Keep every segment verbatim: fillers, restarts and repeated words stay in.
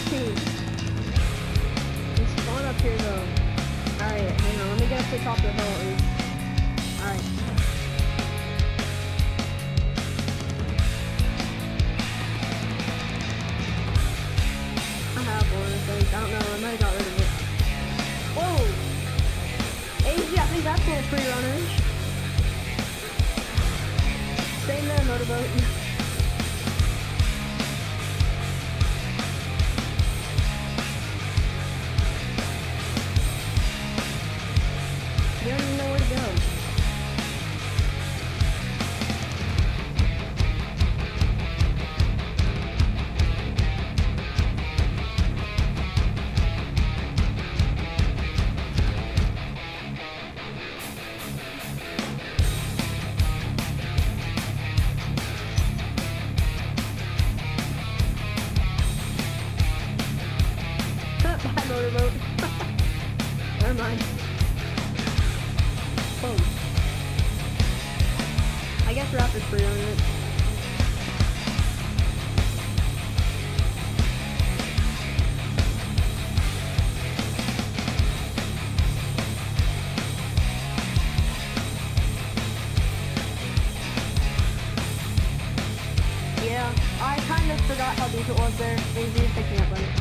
team. It's fun up here though. Alright, hang on, let me get up to the top of the hill at least. Alright. I have one, I think. I don't know, I might have got rid of it. Whoa! A Z, I think that's a little free runner. Stay in there, motorboat. You don't even know where to go. Bye, motorboat. Never mind. Oh. I guess Raptor's free on it. Yeah, I kind of forgot how deep it was there. Easy picking up on it.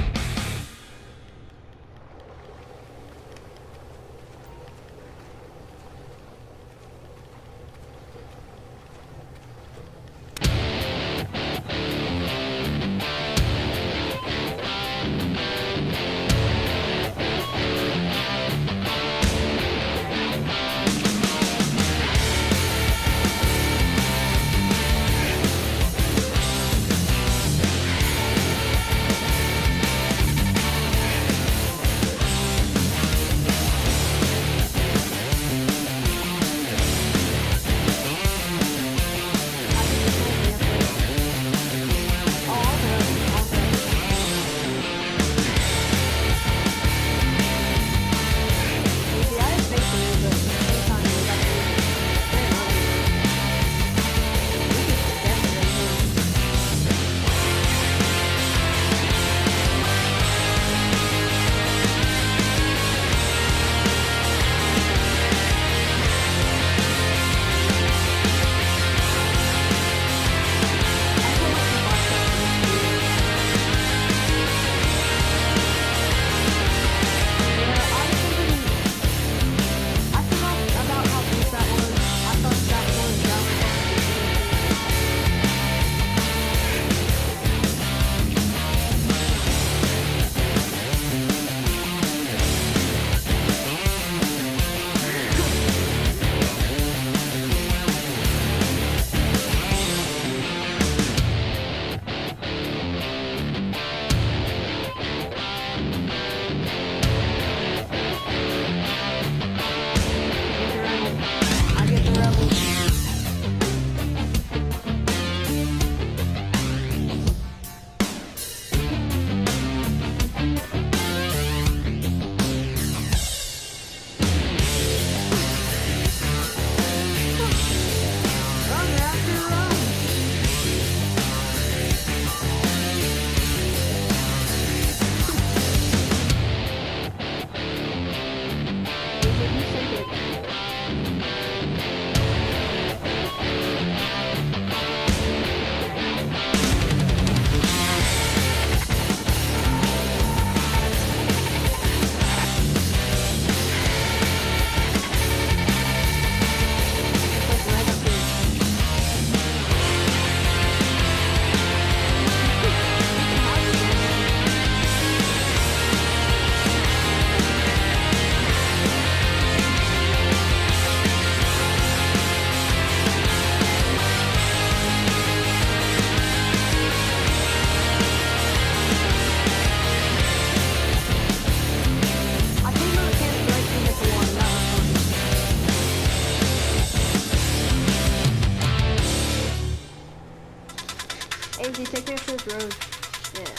A Z, take me up to this road. Yeah.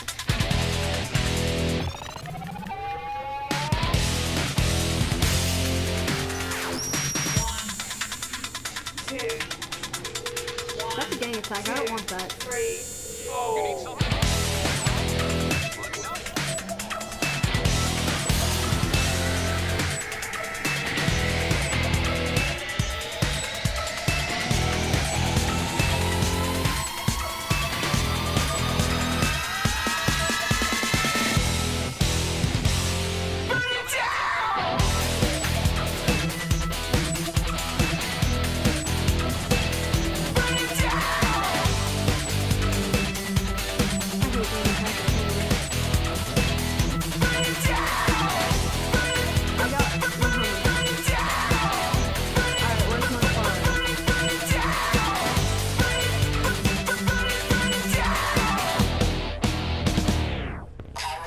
That's a gang attack. I don't want that. Three, four.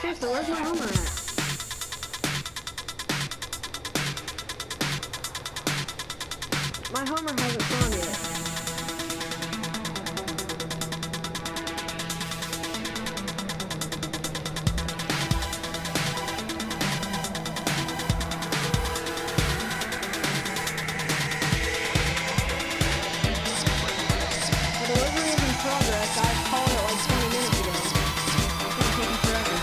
Seriously, where's my Homer at? My Homer hasn't spawned yet. The delivery is in progress. I called it like twenty minutes ago. It's gonna take me forever.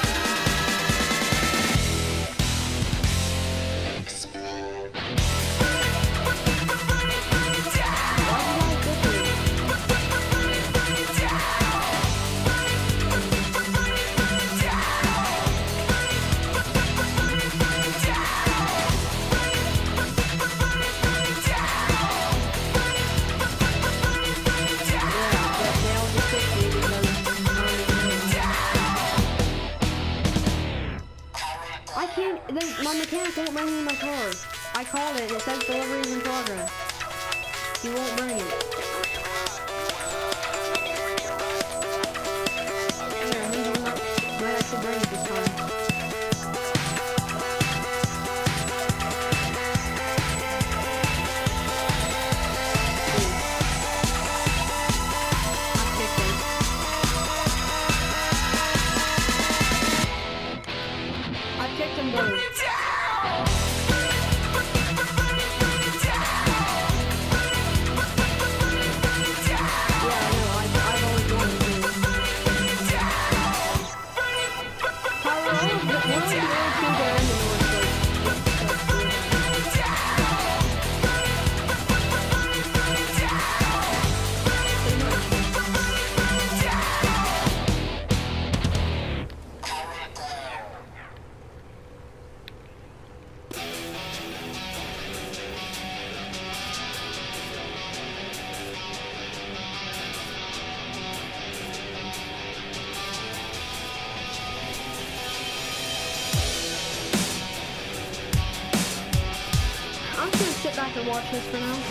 The, my mechanic won't bring me my car. I called it and it says delivery is in progress. He won't bring it. Here, he's on up. Might actually bring it this time. I kicked him both. I'm just gonna sit back and watch this for now.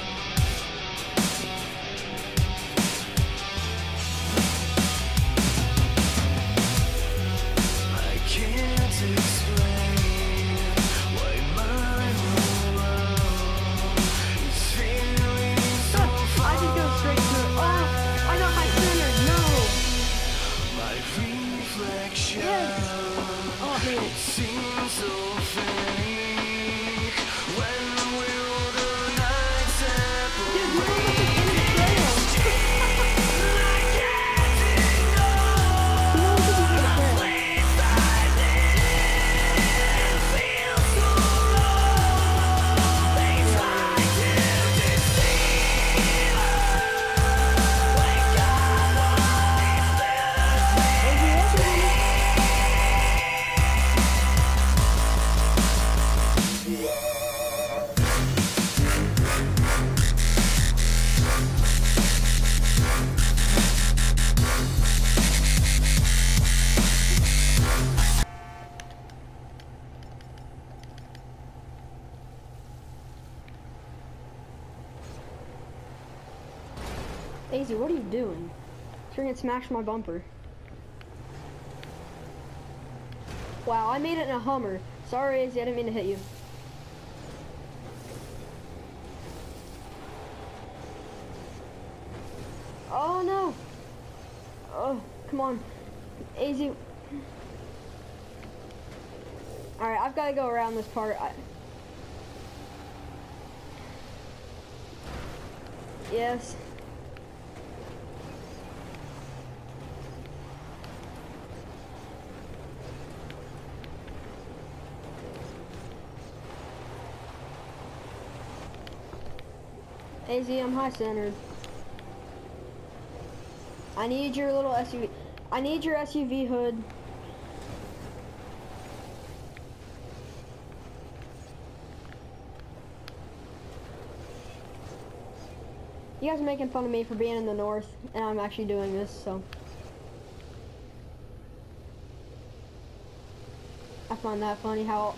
I can't explain why my whole world is feeling so far. I just go straight to it. Oh, I got my center. No. My reflection Yes. Oh, I made it. seems so fake. When will the night separate? Dude, we're almost at the end of the trail. I can't ignore. We almost at the end of the trail. Place I live feels so low. They try to deceive us. Wake up, what is this? Daisy, what are you doing? You're gonna smash my bumper. Wow, I made it in a Hummer. Sorry, Daisy, I didn't mean to hit you. Oh no! Oh, come on. Daisy. Alright, I've gotta go around this part. I... Yes. A Z, I'm high centered. I need your little S U V. I need your S U V hood. You guys are making fun of me for being in the north, and I'm actually doing this, so. I find that funny how...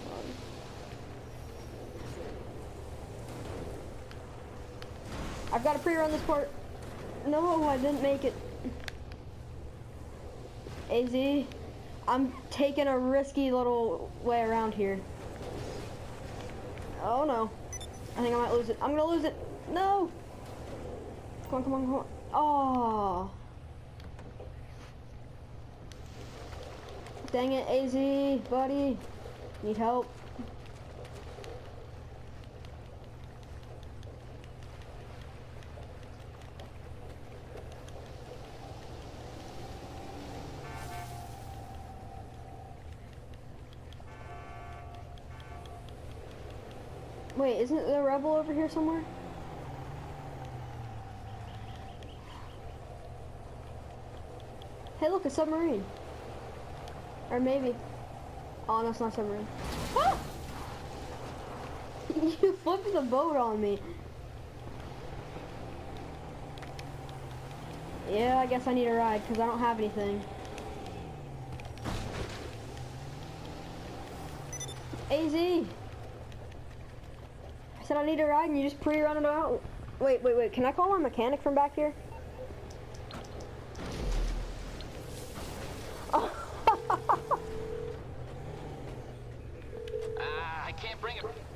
I've got to pre-run this part. No, I didn't make it. A Z, I'm taking a risky little way around here. Oh no. I think I might lose it. I'm gonna lose it. No! Come on, come on, come on. Oh. Dang it, A Z, buddy. Need help. Wait, isn't the rebel over here somewhere? Hey, look, a submarine. Or maybe. Oh, no, it's not a submarine. Ah! You flipped the boat on me. Yeah, I guess I need a ride because I don't have anything. A Z. I said I need a ride and you just pre-run it out. Wait, wait, wait. Can I call my mechanic from back here? Oh. Uh, I can't bring it.